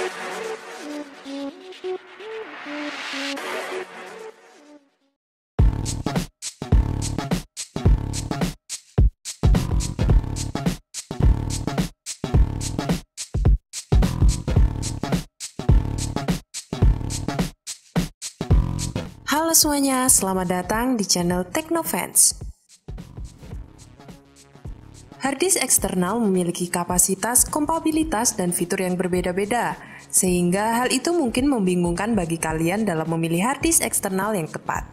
Halo semuanya, selamat datang di channel Teknofans. Harddisk eksternal memiliki kapasitas, kompatibilitas, dan fitur yang berbeda-beda, sehingga hal itu mungkin membingungkan bagi kalian dalam memilih harddisk eksternal yang tepat.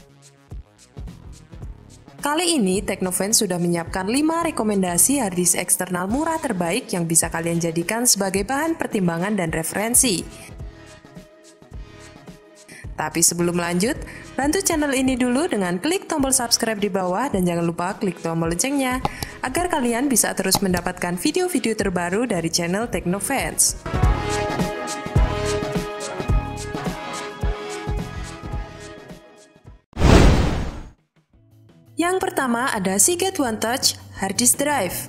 Kali ini, Teknofans sudah menyiapkan 5 rekomendasi harddisk eksternal murah terbaik yang bisa kalian jadikan sebagai bahan pertimbangan dan referensi. Tapi sebelum lanjut, bantu channel ini dulu dengan klik tombol subscribe di bawah dan jangan lupa klik tombol loncengnya agar kalian bisa terus mendapatkan video-video terbaru dari channel Teknofans. Yang pertama ada Seagate OneTouch Hard Disk Drive.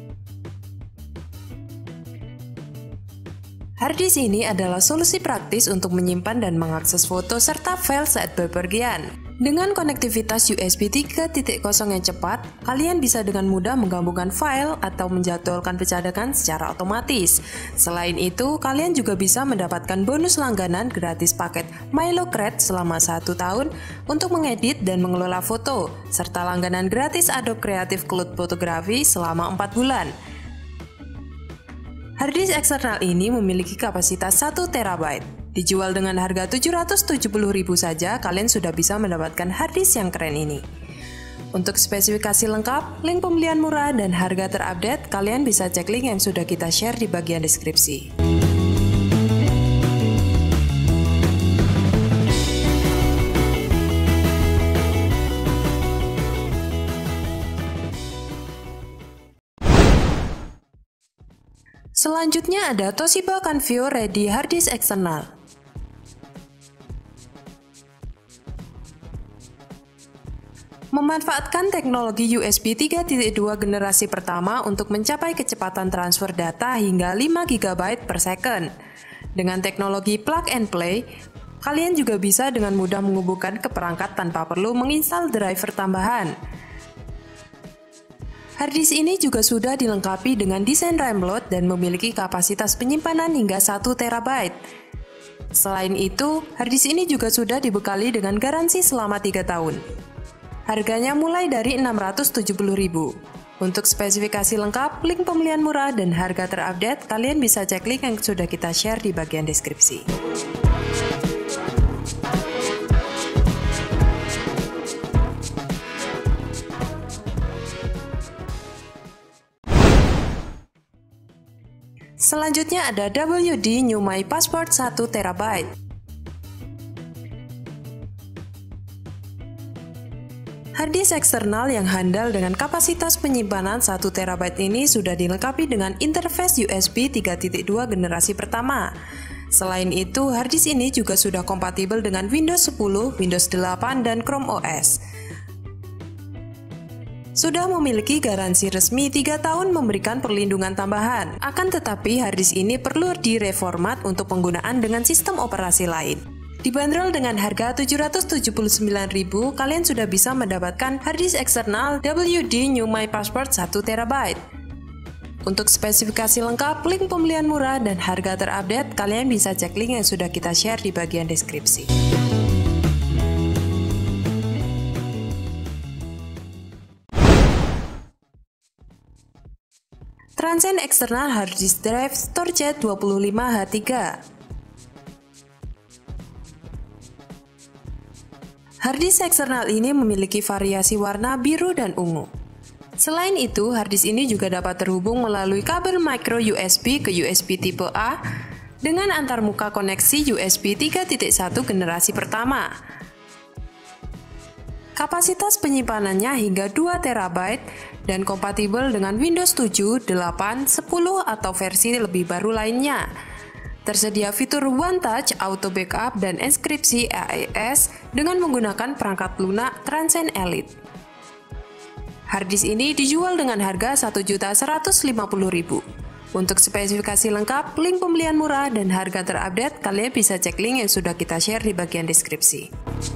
Harddisk ini adalah solusi praktis untuk menyimpan dan mengakses foto serta file saat bepergian. Dengan konektivitas USB 3.0 yang cepat, kalian bisa dengan mudah menggabungkan file atau menjadwalkan pencadakan secara otomatis. Selain itu, kalian juga bisa mendapatkan bonus langganan gratis paket Milocred selama 1 tahun untuk mengedit dan mengelola foto, serta langganan gratis Adobe Creative Cloud Photography selama 4 bulan. Harddisk eksternal ini memiliki kapasitas 1 TB. Dijual dengan harga 770.000 saja, kalian sudah bisa mendapatkan harddisk yang keren ini. Untuk spesifikasi lengkap, link pembelian murah, dan harga terupdate, kalian bisa cek link yang sudah kita share di bagian deskripsi. Selanjutnya ada Toshiba Canveo Ready Harddisk Eksternal. Memanfaatkan teknologi USB 3.2 generasi pertama untuk mencapai kecepatan transfer data hingga 5 GB per second. Dengan teknologi plug and play, kalian juga bisa dengan mudah menghubungkan ke perangkat tanpa perlu menginstal driver tambahan. Harddisk ini juga sudah dilengkapi dengan desain Ramblot dan memiliki kapasitas penyimpanan hingga 1 TB. Selain itu, harddisk ini juga sudah dibekali dengan garansi selama 3 tahun. Harganya mulai dari 670.000. Untuk spesifikasi lengkap, link pembelian murah, dan harga terupdate, kalian bisa cek link yang sudah kita share di bagian deskripsi. Selanjutnya ada WD New My Passport 1 TB. Harddisk eksternal yang handal dengan kapasitas penyimpanan 1 TB ini sudah dilengkapi dengan interface USB 3.2 generasi pertama. Selain itu, harddisk ini juga sudah kompatibel dengan Windows 10, Windows 8, dan Chrome OS. Sudah memiliki garansi resmi 3 tahun memberikan perlindungan tambahan. Akan tetapi, harddisk ini perlu direformat untuk penggunaan dengan sistem operasi lain. Dibanderol dengan harga 779.000, kalian sudah bisa mendapatkan harddisk eksternal WD New My Passport 1 TB. Untuk spesifikasi lengkap, link pembelian murah, dan harga terupdate, kalian bisa cek link yang sudah kita share di bagian deskripsi. Transcend External Hard Disk Drive StoreJet 25H3. Harddisk eksternal ini memiliki variasi warna biru dan ungu. Selain itu, harddisk ini juga dapat terhubung melalui kabel micro USB ke USB tipe A dengan antarmuka koneksi USB 3.1 generasi pertama. Kapasitas penyimpanannya hingga 2 TB dan kompatibel dengan Windows 7, 8, 10 atau versi lebih baru lainnya. Tersedia fitur One Touch, Auto Backup, dan enkripsi AES dengan menggunakan perangkat lunak Transcend Elite. Harddisk ini dijual dengan harga 1.150.000. Untuk spesifikasi lengkap, link pembelian murah, dan harga terupdate, kalian bisa cek link yang sudah kita share di bagian deskripsi.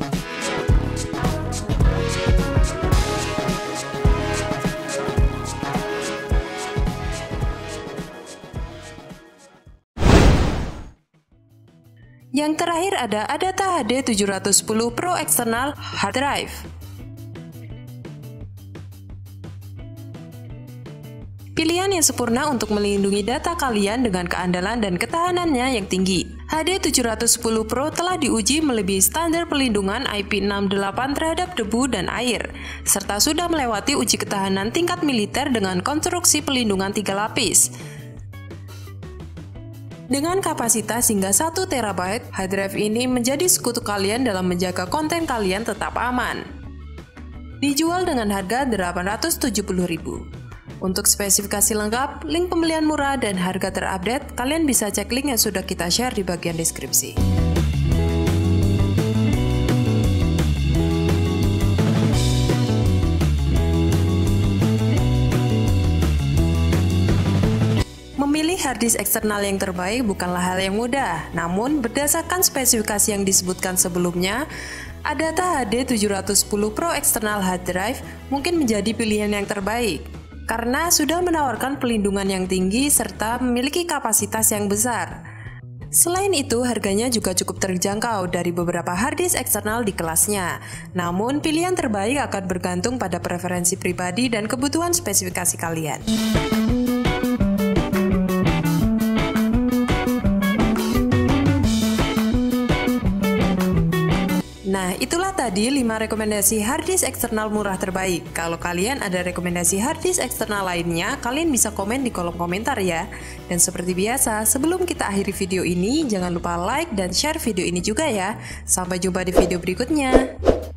Yang terakhir ada Adata HD 710 Pro External Hard Drive. Pilihan yang sempurna untuk melindungi data kalian dengan keandalan dan ketahanannya yang tinggi. HD 710 Pro telah diuji melebihi standar perlindungan IP68 terhadap debu dan air, serta sudah melewati uji ketahanan tingkat militer dengan konstruksi pelindungan 3 lapis. Dengan kapasitas hingga 1 TB, hard drive ini menjadi sekutu kalian dalam menjaga konten kalian tetap aman. Dijual dengan harga Rp870.000. Untuk spesifikasi lengkap, link pembelian murah, dan harga terupdate, kalian bisa cek link yang sudah kita share di bagian deskripsi. Memilih harddisk eksternal yang terbaik bukanlah hal yang mudah, namun berdasarkan spesifikasi yang disebutkan sebelumnya, Adata HD 710 Pro External Hard Drive mungkin menjadi pilihan yang terbaik, karena sudah menawarkan pelindungan yang tinggi serta memiliki kapasitas yang besar. Selain itu, harganya juga cukup terjangkau dari beberapa harddisk eksternal di kelasnya. Namun, pilihan terbaik akan bergantung pada preferensi pribadi dan kebutuhan spesifikasi kalian. Nah, itulah tadi 5 rekomendasi harddisk eksternal murah terbaik. Kalau kalian ada rekomendasi harddisk eksternal lainnya, kalian bisa komen di kolom komentar ya. Dan seperti biasa, sebelum kita akhiri video ini, jangan lupa like dan share video ini juga ya. Sampai jumpa di video berikutnya.